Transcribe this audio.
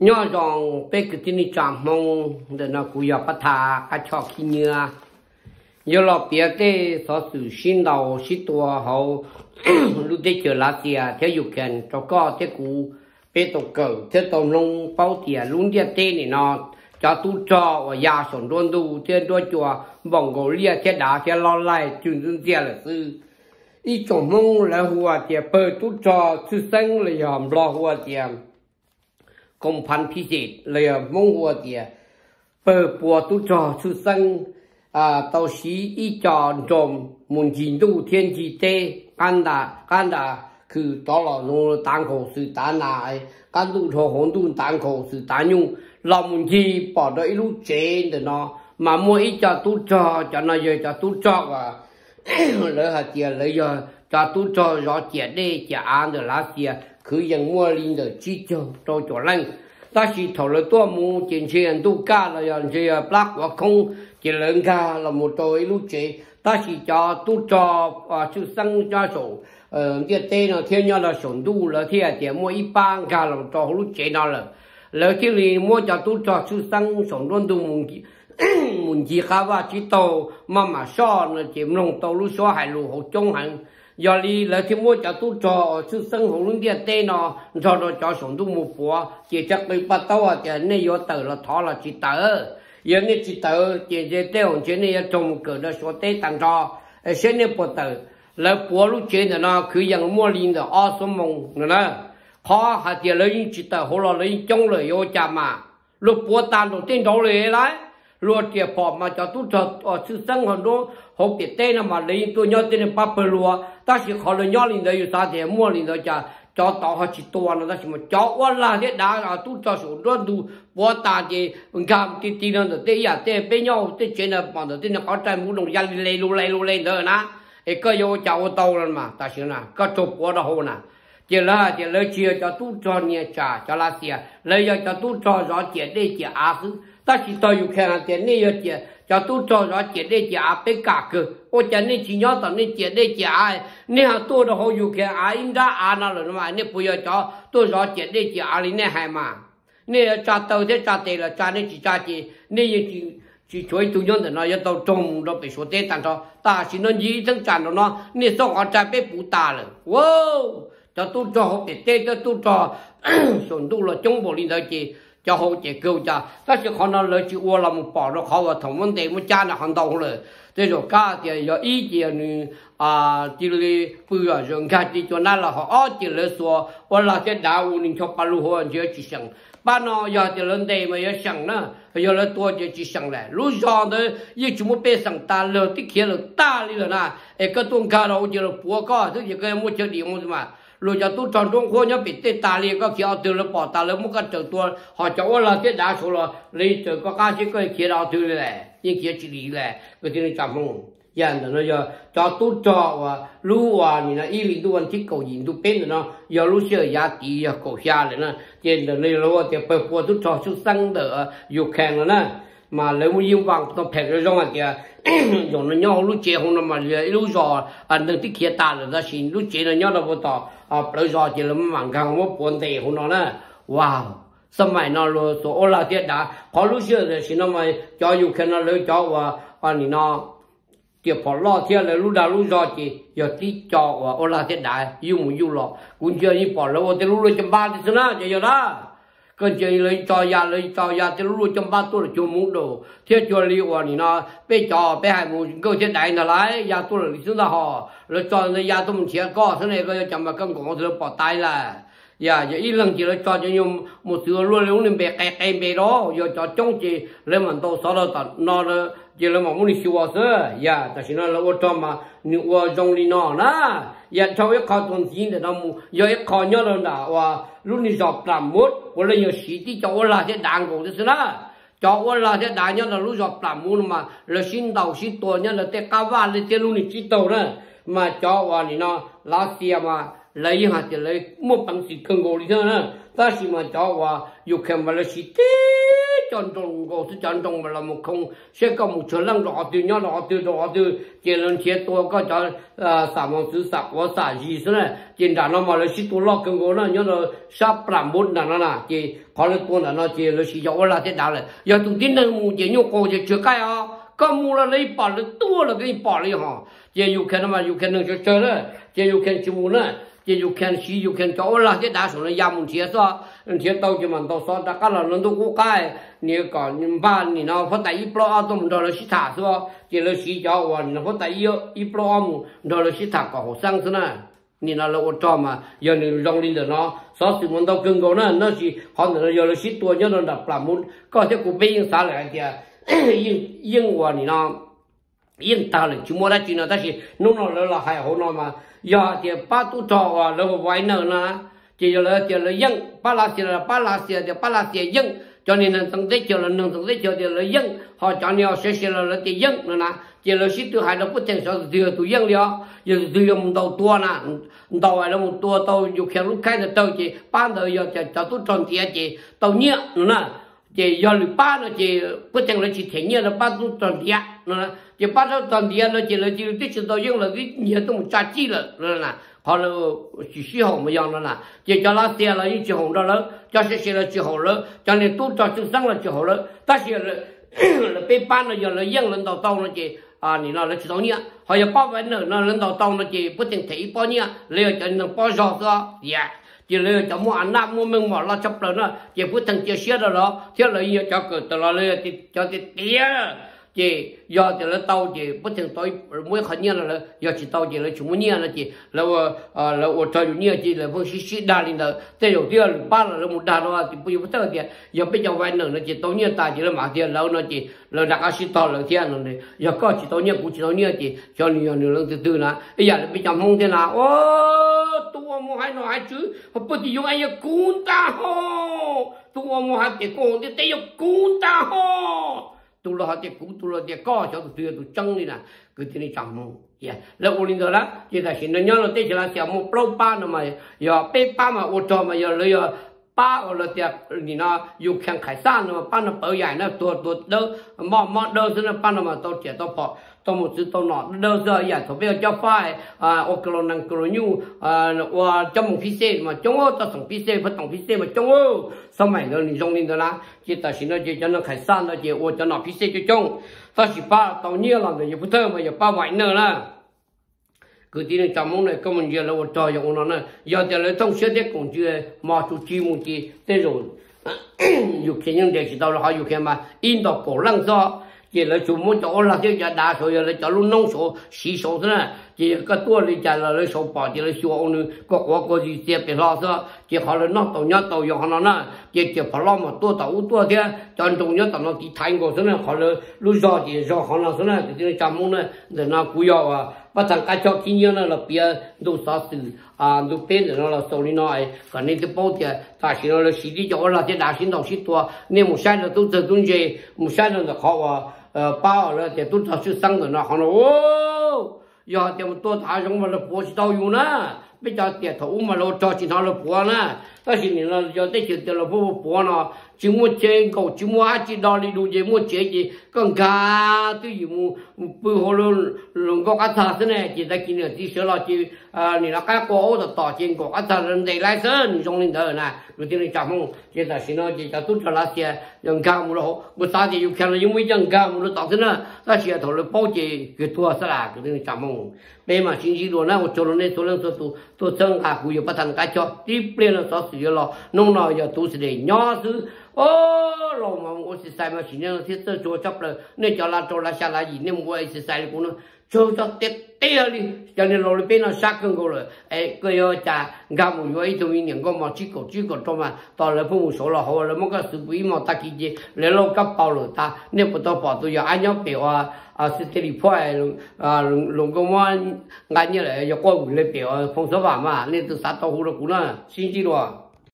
nhỏ rong bé cái tin đi chạm mong để nó cúi vào bắt thà cá chọ khi nhựa giờ là biết cái số sự sinh đầu sinh tua hậu lúc đấy chờ lá tiền theo yêu cầu cho có theo cú bé tổ cờ theo tổ nông bao tiền luôn đi tên này nó cho tu cho và nhà sản luôn tu theo đôi chùa bằng gỗ lia theo đá theo lo lại chuyên dụng tiền là sư ít trong mong là hoa tiền bờ tu cho sư sinh là yểm lo hoa tiền côngพันพิเศษเลยมงหัวเดียเปิดปัวตุจอสุสังตอสีอีจอนจมมุนจินดูเทียนจีเตกันดาคือตลอดนู้ต่างเขาสื่อต่างนายกันดูทอหงดูต่างเขาสื่อต่างยุ่งเรามุนจีปอดได้รู้เจนเดนามามัวอีจอตุจอจะนายจะตุจอว่าเลยหาเดียเลยจะตุจอรอเจียได้จะอ่านเดลาเซียคือยังมัวลินเดจีโจโตจลังแต่สิถอดตัวมูจินเชียนตุก้าเราอย่างเชียปลักว่าคงเจริญกาเราหมดตัวรู้เจแต่สิจอตุจอชื่อสังจอโสเดียเตนเทียนยอเราสนดูแล้วที่เดียมัวอีปางกาเราจอรู้เจนั่นแหละแล้วที่ลีมัวจะตุจอชื่อสังสนดูมุนจีข้าว่าจิโตมาซ้อนเจมลงโตรู้ซ้อหายรู้หกจงหันยอลีแล้วที่มัวจะตู้จอชื่อสังของลุงเดียเต้นอจอจอสมดุมูปัวเจจักไปปัตตาวะเจเนี่ยยอเตอร์ละท้อละจิตเตอร์ยังเนี่ยจิตเตอร์เจเต้ของเจเนี่ยจงเกิดแล้วสวดเต้ตังจอเช่นเนี่ยปัตเตอร์แล้วปัวลูกเจเนี่ยนะคือยังมัวลินเดออสมงนะพอหาเจเลยจิตเตอร์หัวเราเลยจงเลยโยจามาลูกปัวตามตัวเต้นโดเลยไรรัวเจียพอมาจะตู้จอชื่อสังของนู้หกเต้นมาเลยตัวยอดเต้นปั๊บเปรัวแต่สิขอเลยยอดลินเดียอยู่ตาเดียมัวลินเดียจะจอต่อหัจิตตัวนะแต่สิมันจอวันละเด็ดด่าตู้จอสูดดูปัวตาเจมันกำตีนั่นเดียเต้เป็นยอดเต้เจนปอนเต้นเขาใจมุดลงยันเลยลุเลยเด้อนะเอกก็โยจะเอาโตแล้วมาแต่สินะก็จบปัวละหัวนะเจล่าเจเลยเชียจะตู้จอเนี่ยจะลาเสียเลยจะตู้จอรอเจได้เจอาคือแต่สิต่ออยู่แค่นั้นเจนี่เจจะตู้จอรอเจได้เจอาเป็นกากคือโอ้เจนี่จีนอตอนนี้เจได้เจอาเนี่ยตัวเราอยู่แค่อาอินดาอานั่นเลยนะเนี่ยปุยจะตัวรอเจได้เจอาลีเนี่ยให้มาเนี่ยจะเตาเทจะเตละจะเนี่ยจีเนี่ยจีช่วยตัวย้อนแต่เราจะต้องจงเราไปสวดเตตันทอตาสินนยีทั้งจันเนาะเนี่ยส่งเอาใจไปปูตาเลยว้าวจะตู้จอหกเตจะตู้จอส่วนตู้เราจงบริณเลยจีจะหกเจเกี่ยวจะถ้าจะขอนั่นเลยจีวัวเราไม่ปอดเราเขาว่าถมวันเดียวมันจ้าหน้าหันดงเลยแต่เราก้าเดียวอย่าอีเดียวนี่จีเลยเปลือยจนแค่จีจนนั่นเราเขาอ้อจีเลยสัววันละจะดาวนี่ชอบปลุกหัวเยอะจีสังบ้านเราอย่าจะเล่นเดย์มาอย่าสังนะอย่าเลยตัวจะจีสังเลยรู้จักเลยยิ่งจุ่มไปสังตาเลยที่เขียนเลยตาเลยนะเอกตัวข้าเราจะเลยปัวก็ถึงจะเกิดมุจฉริมุจมารู้จักตู้จอนตรงคนยังปิดเตตาเลยก็เขียนเอาตัวเลยปอดตาเลยมันก็เจอตัวหอจะว่าเราจะด่าชัวร์เลยเจอก็กล้าเชื่อก็เขียนเอาตัวเลยยิ่งเขียนจีรีเลยก็จะได้จำมันยันเนาะจะตู้จอว่ารู้ว่านี่นะอีลิดูวันที่เก่ายิงดูเป็นเนาะอย่ารู้เชื่อยาตีอย่าโกยาเลยนะเจนเลยรู้ว่าจะเปิดปัวตู้จอชุดสังเดออยู่แข่งแล้วนะมาเลยมันยิ่งวางต้องแผ่กระจงอ่ะเดียอย่างนั้นย่อรู้เจ้าของเรามาเลยรู้จออันนึงที่เขียนตาเลยนะสิรู้เจ้าเนี่ยย่อเราพอต่อปล่อยจอเจริญมันกันว่าปนเตะของเรานะว้าวสมัยนั้นเราโซโอลาเทียดาพอรู้เชื่อเลยสินะมันจออยู่แค่นั้นเลยจอว่าอันนี้เนาะเดี๋ยวพอล่อเทียเลยรู้ดารู้จอจีอย่าที่จอว่าโอลาเทียดายุ่งอยู่หรอกคุณเชื่อนี่พอแล้วว่าจะรู้เลยจำบ้านที่สนะจะอย่างนั้นก็จะเลยจอยาจะรู้จำบ้านตัวจมูกดูเที่ยวจอลีว่านี่นะไปจอไปให้มูก็จะได้นั่นแหละยาตัวหรือซึ่งละห่อแล้วจอในยาตัวมันเชียก็ท่านเองก็จะจำมากังของเธอปอดตายละอย่าอีหลังจีเลยจอจะยมหมดเสือล้วนเลยนี่เบะไก่เบะล้ออย่าจอจ้องจีเลยมันโตสอดตัดนอเลยจีเลยมันมุนิชิวะเสืออย่าแต่สินะเราว่าจอมานี่ว่าจงลีนอนะอย่าชาวเอกเขาตรงจีนแต่เราอย่าเอกเขาเนี่ยเราด่าว่ารุ่นนี้จอบปรามดวันเลยอย่าสีที่จอว่าลาจะดังกูที่สุดนะจอว่าลาจะดังเนี่ยเรารู้จอบปรามดมาเราสิ้นดาวสิ้นตัวเนี่ยเราเตะก้าวเลยเตะรุ่นนี้จีโตนะมาจอว่านี่นะลาเซียมาเลยหาจะเลยมั่วปังสิกังกูที่สุดนะแต่สิมาจอว่าอยู่แค่มาเลยสิเตะ chọn trồng có sự chọn trồng mà là một không sẽ có một số lần rõ từ chỉ lần chế tôi có cho sản phẩm sự sản của sản gì thế này chỉ đã nó mà là chỉ tôi lo cần có nó nhớ là sắp làm bốn là nó là chỉ có là tôi là nó chỉ là chỉ cho là thế nào là giờ tôi tin là một chỉ nhung cô chỉ chưa cái à có mua là lấy bỏ là tua là cái bỏ đi hả chỉ you can mà you can được chơi đấy chỉ you can chịu nữa chỉ you can see you can cho là thế đã số là yam một chiếc sao chiếc tàu chỉ mình tàu sao đã cái là nó đâu có cái nếu còn ba thì nó phát tại ít pro tôi mình đó là sĩ thả sao chỉ là sĩ cho và nó phát tại ít pro mu đó là sĩ thả có hồ sang thế nàyนี่เราอดจอมาอย่างนี้ลองลินเดอร์เนาะสอสิมันต้องกึ่งก่อนนะสิเขาเนี่ยเราเลยสิตัวเนี่ยเราดับปรามุนก็จะกูไปยิงสาเลยเดียยิงว่านี่เนาะยิงตาเลยชิมัวได้จริงนะแต่สินู่นเราละให้เขาเนาะมาอย่าเดียป้าตู้จอว่าเราไว้เนอะนะเดี๋ยวเรายิงป้าลาเสียเดี๋ยวป้าลาเสียยิงcho nên là tăng tích cho là nâng tăng tích cho thì là dân họ cho nhau sẽ là cái dân nữa nè chỉ là sĩ tư hai nó bất thành sao từ từ dân liền giờ từ một đầu tua nè đầu là một tua tàu dù khéo lúc khai là tàu chỉ ban đầu giờ cho tôi tròn tiền chỉ tàu nhẹ nữa nè chỉ giờ lưỡi ba nó chỉ bất thành là chỉ thế nhẹ là ban tôi tròn tiền nữa chỉ ban tôi tròn tiền nó chỉ là chỉ tích cho tàu dân là cái nhẹ tôi một trả chi là nữa nè họ là chỉ sử dụng một dạng đó là chỉ cho lá xe là những chỉ hồng đó là cho xe là chỉ hồng đó cho nên tôi cho chúng sang là chỉ hồng đó ta chỉ là bên ban là giờ là dân lên tàu nó chỉนี่เราเลยchỉ tàu nhẹ họ giờ bao vấn nữa nó lên tàu nó chỉ bất tình thấy bao nhẹ lấy cho nên bao giọt đó dạ chỉ lấy cho mua ăn nằm mua mình mà lo chấp rồi nó chỉ bất tình chia sẻ đó thế là giờ cho cái tàu là lấy cho cái tiền chỉ giờ thì là tàu chỉ bất thường tôi mỗi khởi nhiên là giờ chỉ tàu chỉ là chúng nhiên là chỉ là ở trời nhiên chỉ là phương sĩ đa linh là thế đầu tiên ba là một đa đó thì bây giờ thì giờ bây giờ vài nữa là chỉ tàu nhiên ta chỉ là mà tiền lâu nó chỉ là đặc sĩ tàu là thiên rồi này giờ có chỉ tàu nhiên cũng chỉ tàu nhiên chỉ cho nhiều lần từ từ là bây giờ bây giờ không thế nào ô tôi mua hai nói chứ không có chỉ dùng ai cuốn ta ho tôi mua hai cái con thì tay cuốn ta ho tôi lo hạt cũ tôi lo hạt có cho tôi trăng đi nè cứ thế này chẳng mong yeahแล้วโอลินเดอร์ละที่แต่สิ่งนั้นเราเตะจะละเสียมุปลาป้าหน่อยอย่าเป๊ะป้ามาโอจอมาอย่าเลยป้าเราเตะนี่นะอยู่แข่งไข่ซ่านมาป้าน่ะเปิดใหญ่นะตัวเด้อมอเด้อซึ่งป้าน่ะมาตัวเจ็ดตัวพอตัวหมดซื้อตัวหนอเด้อเสียใหญ่ตัวเบี้ยเจ้าฝ้ายโอกลนังกลยูว่าจมูกพิเศษมาจงโอตัวส่งพิเศษพัดส่งพิเศษมาจงโอสมัยเรานี่จงลินเดอร์ละที่แต่สิ่งนั้นจะนั่งไข่ซ่านเราจะโอจะหนอพิเศษจะจงถ้าสิป้าตัวเนี้ยเราเนี่ยอย่าพูดเถอะมาอย่าป้าไหวเนอะละcứ tí này chăm mong này có mình giờ là một trò giống nó này giờ thì lấy thông xét đấy cũng chưa mà chú chi một chi thế rồi dục cái những đề chỉ tao là họ dục cái mà in đọc cổ lăng do chỉ là chú muốn cho là cái giờ đa số giờ là cho luôn nông số xí số thế này chỉ cái tua này chỉ là lấy số bỏ chỉ là số ông nữa có gì tiếp để lo sao chỉ họ là nó tàu dùng họ nó chỉ phải lo mà tua thế chọn trong nhớ tao nó chỉ thành của thế này họ là lúc do chỉ do họ là thế này thì cái chăm mong này để nó cúi vào bắt thằng cá chó kinh nghiệm là bia đồ sao sự đồ bên nó là số đi nói còn nên cái bao thì ta chỉ là sĩ đi cho là cái đá sinh đầu sinh tua nên một sai là tôi tự tuân gì một sai là họ bao là thì tôi cho sự sang rồi nó họ nói ô giờ thì một tôi thả giống mà là bố chỉ tao dùng nè bây giờ thì thấu mà lo cho chỉ nó là bố nè ta chỉ là giờ tới chỉ là bố nó chỉ muốn chơi cầu chỉ muốn chỉ đo đi đủ gì muốn chơi gì còn cả cái gì muốn bự hồ luôn có cái thằng thế này chỉ ta chỉ là chỉ sửa là chỉ này là cái cổ tỏ trên cổ cái thằng lên đây lại sơn trong lên đời nè rồi thì chạm không chỉ là xin nó chỉ là tốt cho là xe dần cao một lỗ một sao thì dùng khen là dùng mấy dần cao một lỗ tỏ thế nè ta chỉ là thầu là bao chỉ cái thua sẽ là cái thì chạm không bên mà xin chỉ luôn nè một chỗ này số lượng số tôi chân à cũng yêu bắt thằng cái cho tiếp lên là số sự lo nông nào giờ tôi sẽ để nhỏ thứ ô lòng mà我是sai嘛，现在天这做chấp了，你叫他做了下来，你我也是sai的工呢，做到跌哩，叫你老里边那杀更高了，哎，个要加俺们有一种一年个嘛，几个做嘛，到了父母说了好了，么个是不一毛打几节，来了个包了他，你不到包都要按照表是这里派龙公嘛，按照来要过回来表，丰收法嘛，你都杀到户了股呢，新记了。